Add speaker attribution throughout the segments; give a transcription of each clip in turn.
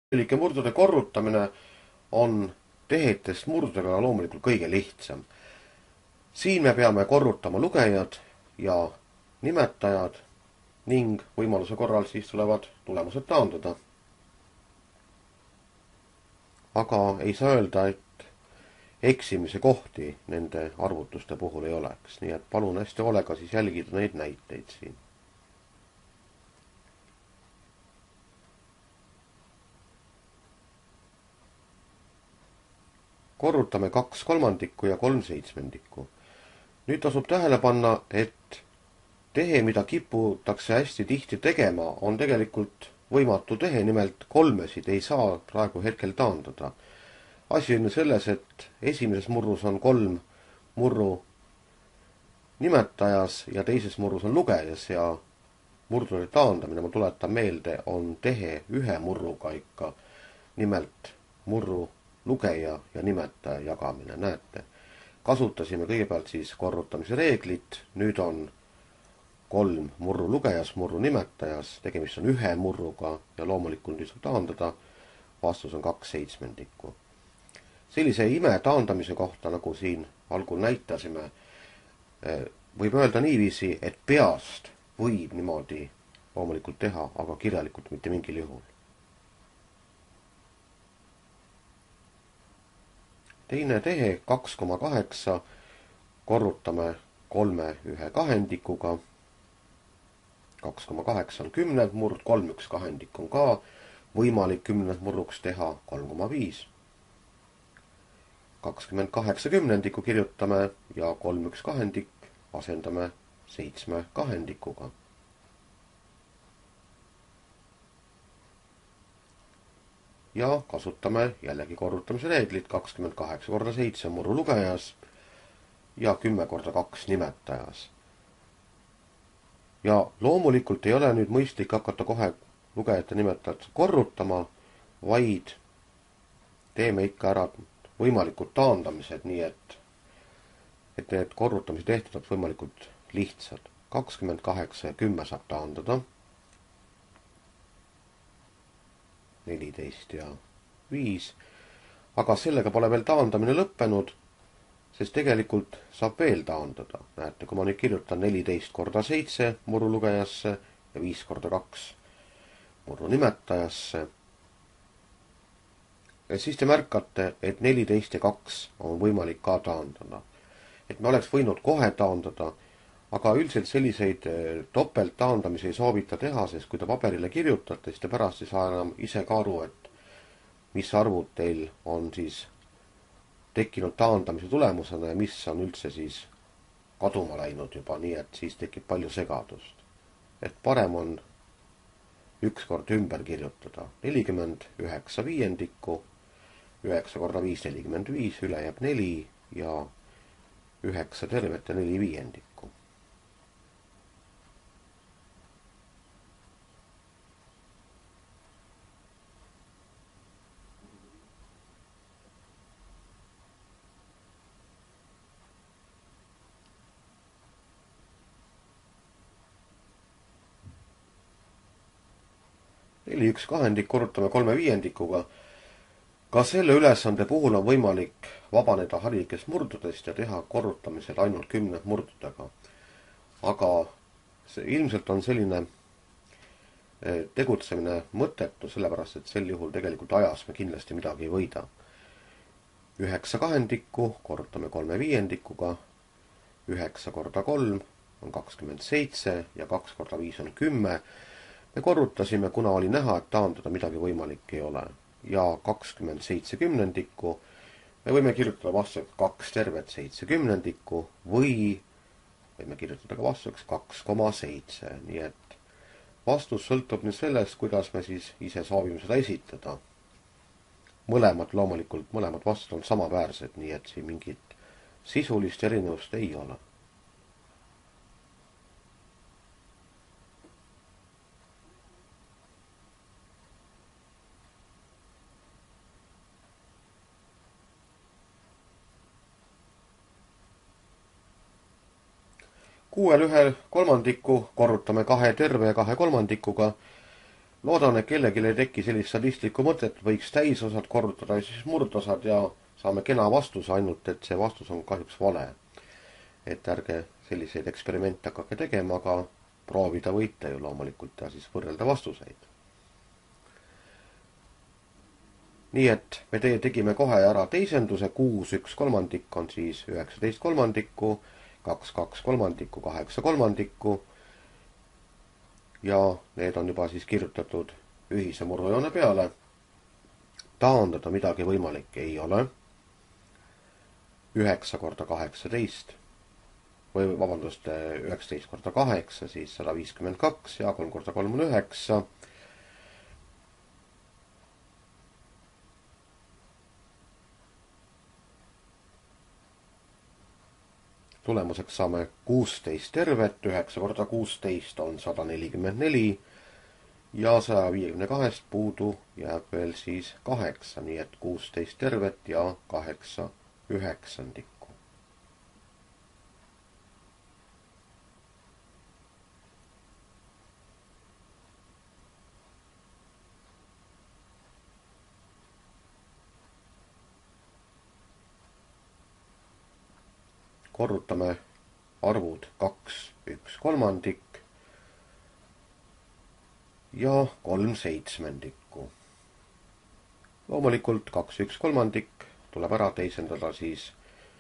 Speaker 1: Tegelike murdude korrutamine on tehetest murdudega loomulikult kõige lihtsam. Siin me peame korrutama lugejad ja nimetajad ning võimaluse korral siis tulevad tulemused taandada. Aga ei saa öelda, et eksimise kohti nende arvutuste puhul ei oleks, nii et palun hästi hoolega siis jälgida neid näiteid siin. Korrutame 2/3 ja 3/7. Nüüd tasub tähele panna, et tehe, mida kiputakse hästi tihti tegema, on tegelikult võimatu tehe, nimelt kolmesid ei saa praegu hetkel taandada. Asi on selles, et esimeses murrus on 3 murru nimetajas ja teises murrus on lugejas ja murdude taandamine, ma tuletan meelde, on tehe ühe murruga ikka, nimelt murru lugeja ja nimetaja jagamine, näete. Kasutasime kõigepealt siis korrutamise reeglit, nüüd on 3 murru lugejas, murru nimetajas, tegemist on ühe murruga ja loomulikult nüüd saab taandada, vastus on 2/7. Sellise ime taandamise kohta, nagu siin algul näitasime, võib öelda niiviisi, et peast võib niimoodi loomulikult teha, aga kirjalikult mitte mingil juhul. Teine tehe 2,8 korrutame 3/1/2. 2,8 on 10 murd, 3/1/2 on ka võimalik 10 murruks teha, 3,5. 28/10 kirjutame ja 3/1/2 asendame 7/2. Ja kasutame jällegi korrutamise reeglit, 28 korda 7 murru lugejas ja 10 korda 2 nimetajas. Ja loomulikult ei ole nüüd mõistlik hakata kohe lugejate nimetajat korrutama, vaid teeme ikka ära võimalikud taandamised, nii et need korrutamise tehtud on võimalikult lihtsad. 28 ja 10 saab taandada. 14 ja 5. Aga sellega pole veel taandamine lõppenud, sest tegelikult saab veel taandada. Näete, kui ma nüüd kirjutan 14 korda 7 murru lugejasse ja 5 korda 2 murru nimetajasse, ja siis te märkate, et 14 ja 2 on võimalik ka taandada. Et me oleks võinud kohe taandada, aga üldiselt selliseid topelttaandamisi ei soovita teha, sest kui te paberile kirjutate, siis te pärast ei saa enam ise ka aru, et mis arvud teil on siis tekkinud taandamise tulemusena ja mis on üldse siis kaduma läinud juba, nii et siis tekib palju segadust. Et parem on ükskord ümber kirjutada. 49/5, 9 korda 5, 45, üle jääb 4 ja 9 tervet ja 4/5. Neli 1/2 korrutame 3/5. Ka selle ülesande puhul on võimalik vabaneda harilikest murdudest ja teha korrutamisel ainult 10 murdudega. Aga ilmselt on selline tegutsemine mõttetu, sellepärast et sel juhul tegelikult ajas me kindlasti midagi ei võida. 9/2 korrutame 3/5. 9 korda 3 on 27 ja 2 korda 5 on 10. Me korrutasime, kuna oli näha, et taandada midagi võimalik ei ole. Ja 27/10 me võime kirjutada vastuseks 2 tervet 7/10 või võime kirjutada ka vastuseks 2,7. Nii et vastus sõltub nüüd sellest, kuidas me siis ise soovime seda esitada. Mõlemad vastused on samaväärsed, nii et siin mingit sisulist erinevust ei ole. Kuuel 1/3 korrutame 2 terve ja 2/3. loodan, et kellelgi ei teki sellist sadistlikku mõtet, võiks täisosad korrutada ja siis murdosad ja saame kena vastuse, ainult et see vastus on kahjuks vale. Et ärge selliseid eksperimente hakake tegema, aga proovida võite ju loomulikult ja siis võrrelda vastuseid. Nii et me tegime kohe ära teisenduse, 6 1/3 on siis 19/3, 2 2/3, 8/3 ja need on juba siis kirjutatud ühise murrujoone peale. Taandada midagi võimalik ei ole. 9 korda 18 või vabandust, 19 korda 8, siis 152 ja 3 korda 3 on 9. Tulemuseks saame 16 tervet, 9 korda 16 on 144 ja 152 puudu jääb veel siis 8, nii et 16 tervet ja 8 üheksandikku. Korrutame arvud 2 1/3 ja 3 seitsmendikku. Loomulikult 2 1/3 tuleb ära teisendada siis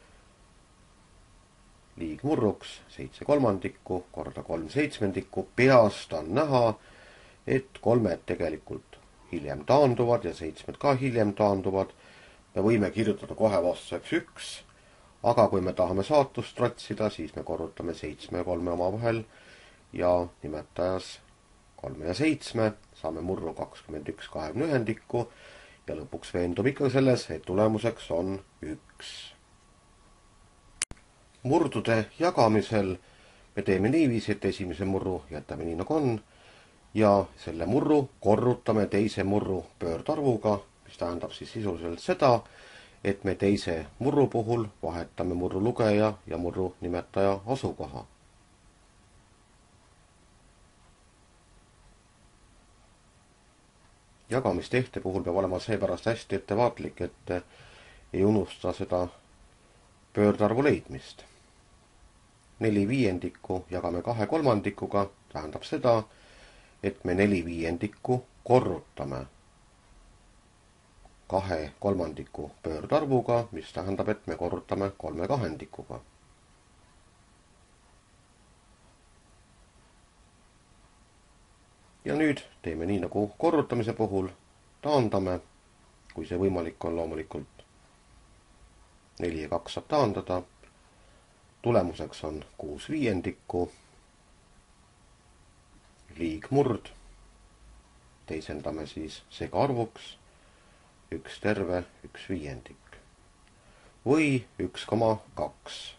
Speaker 1: liigmurruks 7/3 korda 3 seitsmendikku. Peast on näha, et kolmed tegelikult hiljem taanduvad ja seitsmed ka hiljem taanduvad. Me võime kirjutada kohe vastuseks 1. Aga kui me tahame saatust trotsida, siis me korrutame 7 ja 3 omavahel ja nimetajas 3 ja 7 saame murru 21/21 ja lõpuks veendub ikka selles, et tulemuseks on 1. Murdude jagamisel me teeme niiviisi, et esimese murru jätame nii nagu on ja selle murru korrutame teise murru pöördarvuga, mis tähendab siis sisuliselt seda, et me teise murru puhul vahetame murru lugeja ja murru nimetaja asukoha. Jagamistehte puhul peab olema seepärast hästi ettevaatlik, et ei unusta seda pöördarvu leidmist. 4/5 jagame 2/3 tähendab seda, et me 4/5 korrutame 2/3 pöördarvuga, mis tähendab, et me korrutame 3/2. Ja nüüd teeme nii nagu korrutamise puhul, taandame, kui see võimalik on loomulikult. 4 ja 2 saab taandada. Tulemuseks on 6/5, liigmurd. Teisendame siis segaarvuks 1 terve 1/5 või 1,2.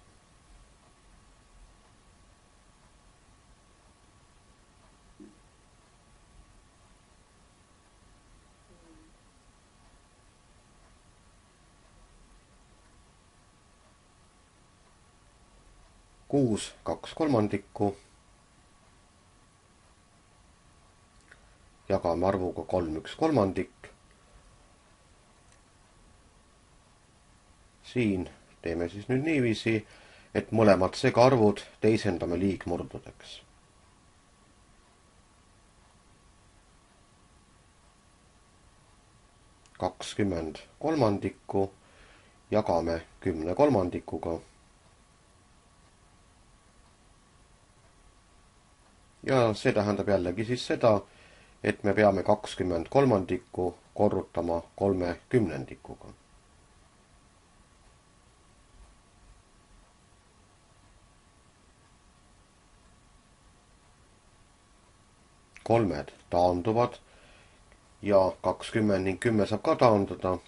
Speaker 1: Kuus 2/3 jagame arvuga 3 1/3. Siin teeme siis nüüd niiviisi, et mõlemad segaarvud teisendame liigmurdudeks. 20/3 jagame 10/3. Ja see tähendab jällegi siis seda, et me peame 20/3 korrutama 3/10. Kolmed taanduvad ja 20 ning 10 saab ka taandada.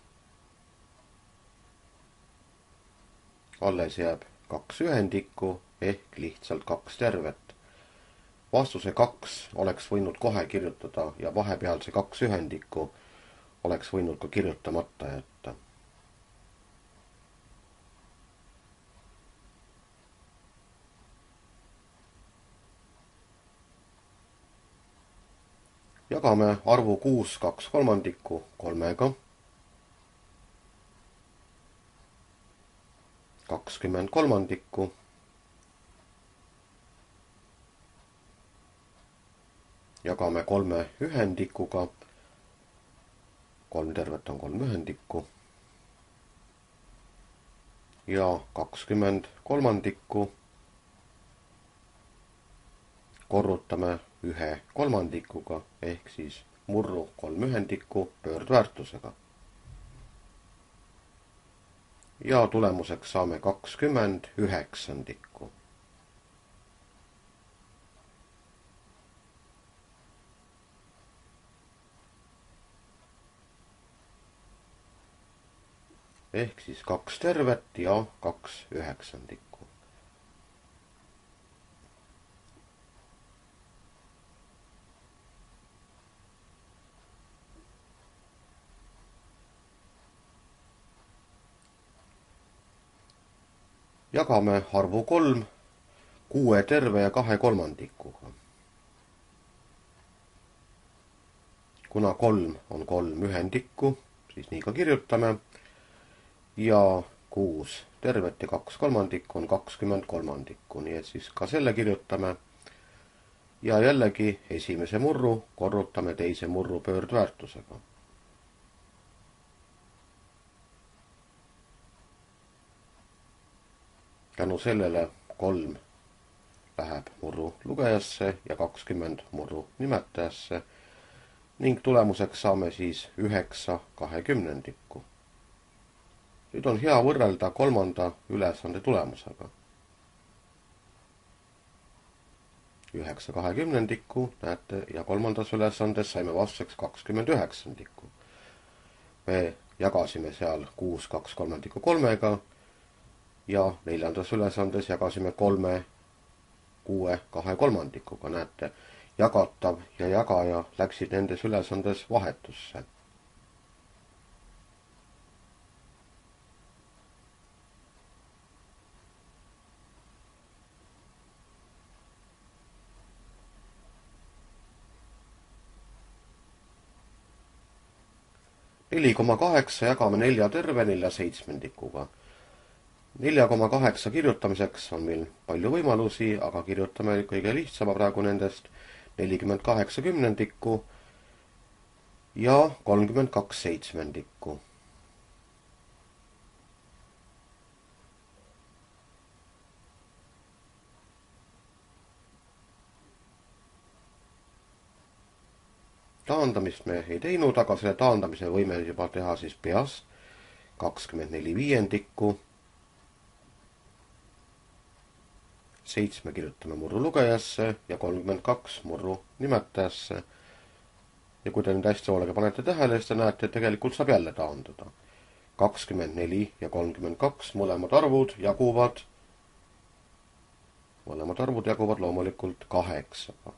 Speaker 1: Alles jääb 2/9 ehk lihtsalt 2 tervet. Vastuse 2 oleks võinud kohe kirjutada ja vahepealse 2/9 oleks võinud ka kirjutamata jätta. jagame arvu 6 2/3 kolmega. 20/3 jagame 3 ühendikuga. 3 tervet on 3 ühendikku. Ja 20/3 korrutame 1/3 ehk siis murru 3 ühendikku pöördväärtusega. Ja tulemuseks saame 20/9. Ehk siis 2 tervet ja 2 üheksandikku. Jagame arvu 3 6 terve ja 2/3. Kuna 3 on 3 ühendikku, siis nii ka kirjutame. Ja 6 tervet ja 2/3 on 20/3, nii et siis ka selle kirjutame. Ja jällegi esimese murru korrutame teise murru pöördväärtusega. Tänu sellele 3 läheb murru lugejasse ja 20 murru nimetajasse ning tulemuseks saame siis 9/20. Nüüd on hea võrrelda kolmanda ülesande tulemusega. 9/20, näete, ja kolmandas ülesandes saime vastuseks 20/9. Me jagasime seal 6 2/3 kolmega ja neljandas ülesandes jagasime 3 6 2/3. Näete, jagatav ja jagaja läksid nendes ülesandes vahetusse. Neli koma 8 jagame 4 terve 4/7. 4,8 kirjutamiseks on meil palju võimalusi, aga kirjutame kõige lihtsama praegu nendest 48/10 ja 32/7. Taandamist me ei teinud, aga selle taandamise võime juba teha siis peast. 24/5. 7 kirjutame murru lugejasse ja 32 murru nimetajasse. Ja kui te nüüd hästi hoolega panete tähele, siis te näete, et tegelikult saab jälle taandada. 24 ja 32 mõlemad arvud jaguvad loomulikult 8.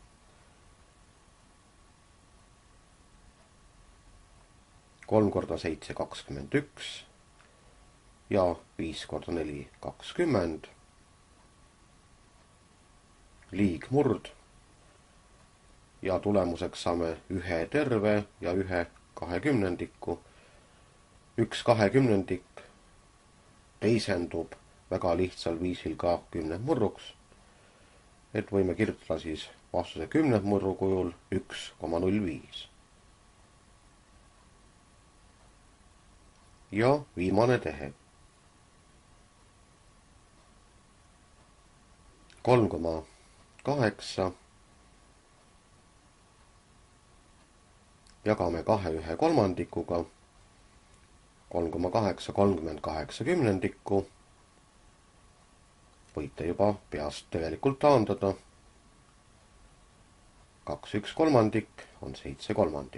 Speaker 1: 3 korda 7 21 ja 5 korda 4 20. Liigmurd. Ja tulemuseks saame 1 terve ja 1/20. 1/20 teisendub väga lihtsal viisil ka 10 murruks. Et võime kirjutada siis vastuse 10 murru kujul 1,05. Ja viimane tehe. 3,8 jagame 2 1/3. 3,8 30/80. Võite juba peast tegelikult taandada. 2 1/3 on 7/3.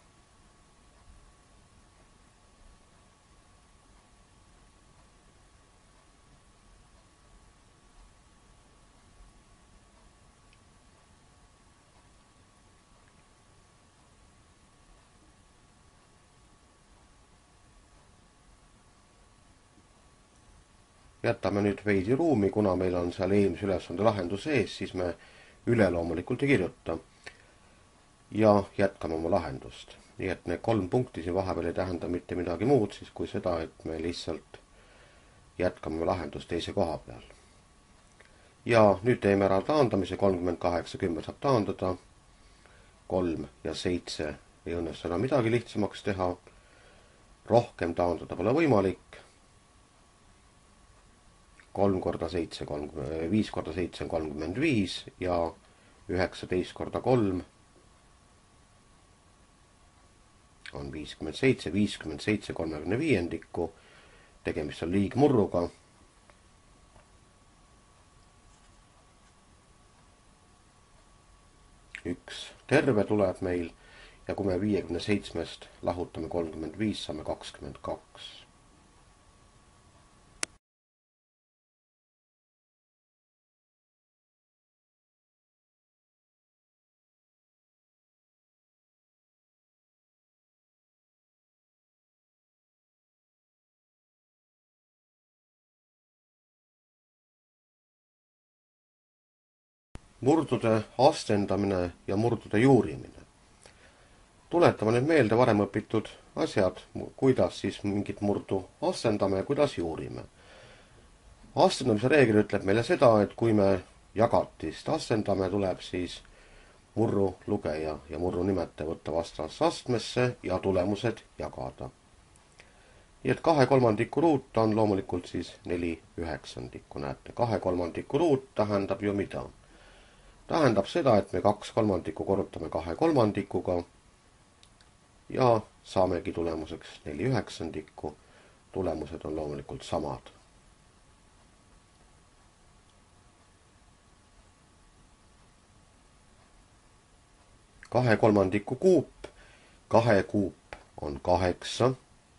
Speaker 1: Jätame nüüd veidi ruumi, kuna meil on seal eelmise ülesande lahendus ees, siis me üleloomulikult ei kirjuta. ja jätkame oma lahendust. Nii et need 3 punkti siin vahepeal ei tähenda mitte midagi muud siis kui seda, et me lihtsalt jätkame lahendust teise koha peal. Ja nüüd teeme ära taandamise, 38, 10 saab taandada, 3 ja 7 ei õnnestu enam midagi lihtsamaks teha, rohkem taandada pole võimalik, 3 korda 7, 5 korda 7 on 35 ja 19 korda 3 on 57, 57 35, tegemist on liigmurruga. Üks terve tuleb meil ja kui me 57-st lahutame 35, saame 22. Murdude astendamine ja murdude juurimine. Tuletame nüüd meelde varem õpitud asjad, kuidas siis mingit murdu astendame ja kuidas juurime. Astendamise reegel ütleb meile seda, et kui me jagatist astendame, tuleb siis murru lugeja ja murru nimetaja võtta vastasse astmesse ja tulemused jagada. Nii et 2/3 ruut on loomulikult siis 4/9. Näete, 2/3 ruut tähendab ju mida? Tähendab seda, et me 2/3 korrutame 2/3 ja saamegi tulemuseks 4/9. Tulemused on loomulikult samad. Kahe kolmandiku kuup, 2 kuup on 8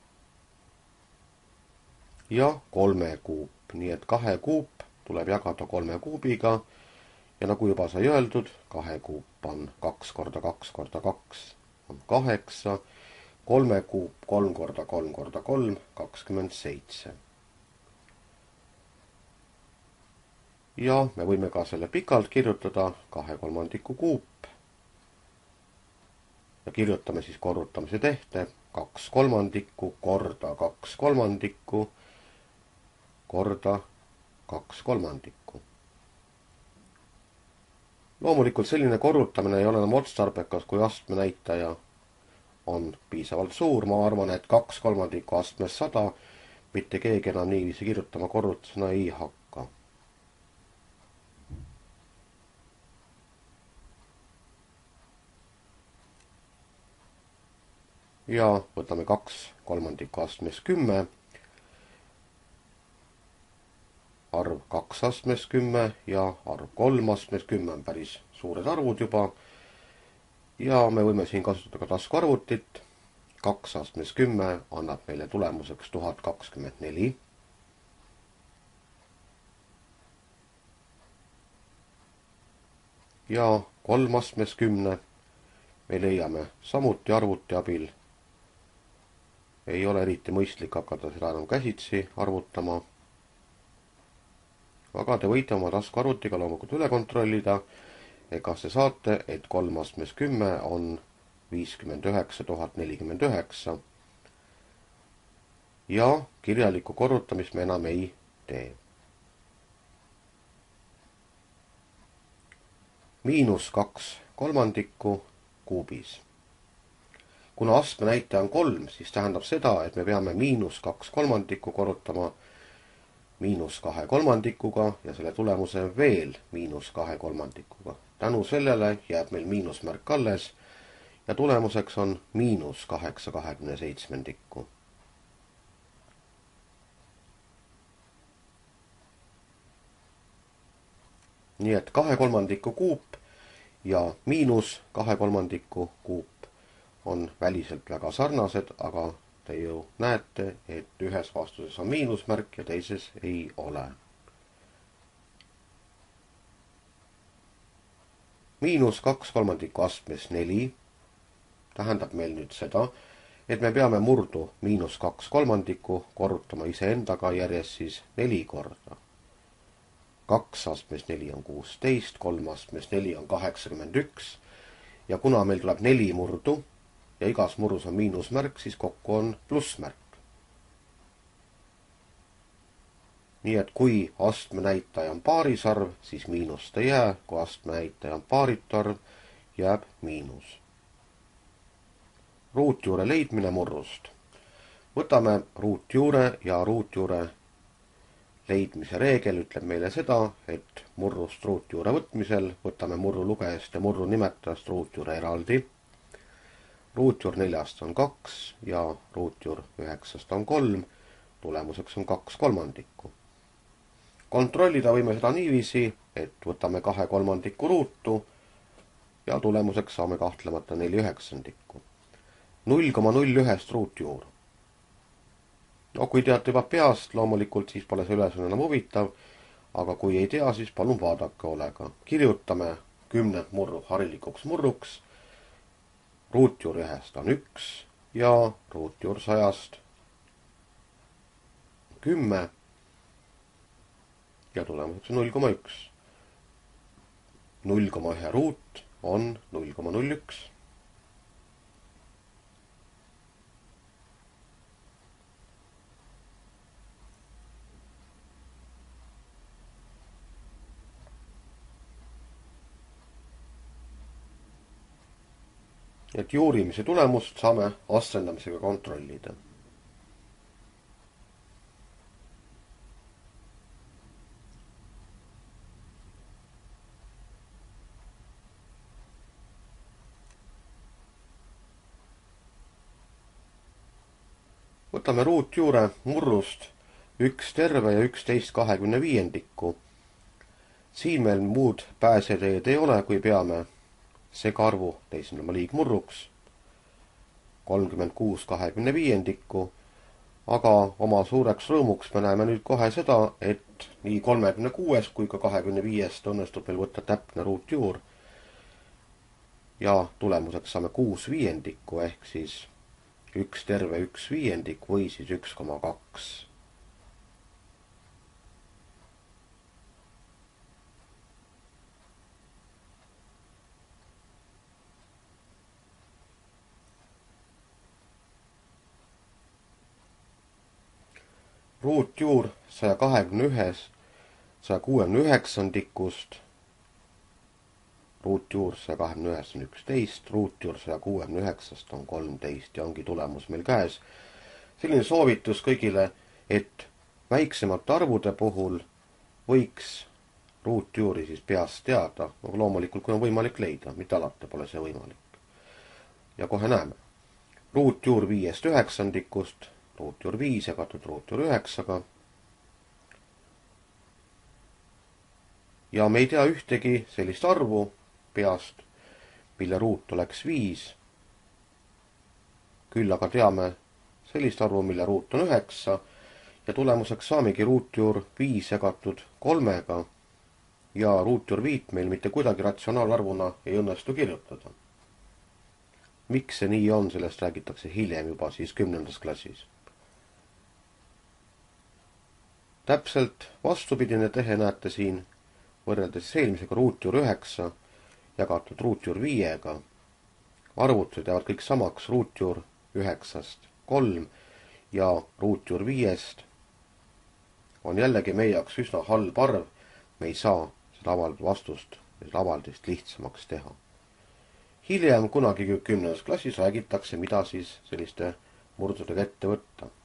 Speaker 1: ja 3 kuup, nii et 2 kuup tuleb jagada 3 kuubiga. Ja nagu juba sai öeldud, 2 kuup on 2 korda 2 korda 2 on 8, 3 kuup 3 korda 3 korda 3, 27. Ja me võime ka selle pikalt kirjutada 2/3 kuup. Ja kirjutame siis korrutamise tehte 2/3 korda 2/3 korda 2/3. Loomulikult selline korrutamine ei ole enam otstarbekas, kui astmenäitaja on piisavalt suur. Ma arvan, et 2/3 astmes 100 mitte keegi enam niiviisi kirjutama korrutusena ei hakka. Ja võtame 2/3 astmes 10. Arv 2 astmes 10 ja arv 3 astmes 10 on päris suured arvud juba. Ja me võime siin kasutada ka taskuarvutit. 2 astmes 10 annab meile tulemuseks 1024. Ja 3 astmes 10 me leiame samuti arvuti abil. Ei ole eriti mõistlik hakata seda enam käsitsi arvutama. Aga te võite oma taskuarvutiga loomulikult üle kontrollida, ega te saate, et 3 astmes 10 on 59 049. Ja kirjalikku korrutamist me enam ei tee. -2/3 kuubis. Kuna astmenäitaja on 3, siis tähendab seda, et me peame -2/3 korrutama -2/3 ja selle tulemuse veel -2/3. Tänu sellele jääb meil miinusmärk alles ja tulemuseks on -8/27. Nii et 2/3 kuup ja -2/3 kuup on väliselt väga sarnased, aga te ju näete, et ühes vastuses on miinusmärk ja teises ei ole. -2/3 astmes 4 tähendab meil nüüd seda, et me peame murdu -2/3 korrutama iseendaga järjest siis 4 korda. 2 astmes 4 on 16, 3 astmes 4 on 81 ja kuna meil tuleb 4 murdu ja igas murrus on miinusmärk, siis kokku on plussmärk. nii et kui astmenäitaja on paarisarv, siis miinust ei jää, kui astmenäitaja on paaritu arv, jääb miinus. Ruutjuure leidmine murrust. Võtame ruutjuure ja ruutjuure leidmise reegel ütleb meile seda, et murrust ruutjuure võtmisel võtame murru lugejast ja murru nimetajast ruutjuure eraldi. Ruutjuur 4-st on 2 ja ruutjuur 9-st on 3, tulemuseks on 2/3. Kontrollida võime seda niiviisi, et võtame 2/3 ruutu ja tulemuseks saame kahtlemata 4/9. 0,01 ruutjuur. No kui teate juba peast, loomulikult siis pole see ülesanne enam huvitav, aga kui ei tea, siis palun vaadake hoolega. Kirjutame 10 murru harilikuks murruks. Ruutjuur 1-st on 1 ja ruutjuur 100-st 10 ja tulemuseks on 0,1. 0,1 ruut on 0,01. et juurimise tulemust saame asendamisega kontrollida. Võtame ruutjuure murrust 1 terve ja 11/25. Siin meil muud pääseteed ei ole, kui peame segaarvu teisendama liigmurruks 36/25, aga oma suureks rõõmuks me näeme nüüd kohe seda, et nii 36 kui ka 25 õnnestub meil võtta täpne ruutjuur ja tulemuseks saame 6/5 ehk siis 1 terve 1/5 või siis 1,2. Ruutjuur 169 ruutjuur 129 on 11, ruutjuur 169 on 13 ja ongi tulemus meil käes. Selline soovitus kõigile, et väiksemate arvude puhul võiks ruutjuuri siis peast teada, aga loomulikult kui on võimalik leida, mitte alati pole see võimalik. Ja kohe näeme. Ruutjuur 5/9, ruutjuur 5 jagatud ruutjuur 9-ga. Ja me ei tea ühtegi sellist arvu peast, mille ruut oleks 5. Küll aga teame sellist arvu, mille ruut on 9 ja tulemuseks saamegi ruutjuur 5 jagatud 3-ga ja ruutjuur 5 meil mitte kuidagi ratsionaalarvuna ei õnnestu kirjutada. Miks see nii on, sellest räägitakse hiljem juba siis 10. klassis. Täpselt vastupidine tehe näete siin võrreldes eelmisega ruutjuur 9 jagatud ruutjuur 5-ga. Arvutused jäävad kõik samaks, ruutjuur 9-st 3 ja ruutjuur 5-st on jällegi meie jaoks üsna halb arv. Me ei saa seda vastust ja seda avaldist lihtsamaks teha. Hiljem kunagi 10. klassis räägitakse, mida siis selliste murdudega ette võtta.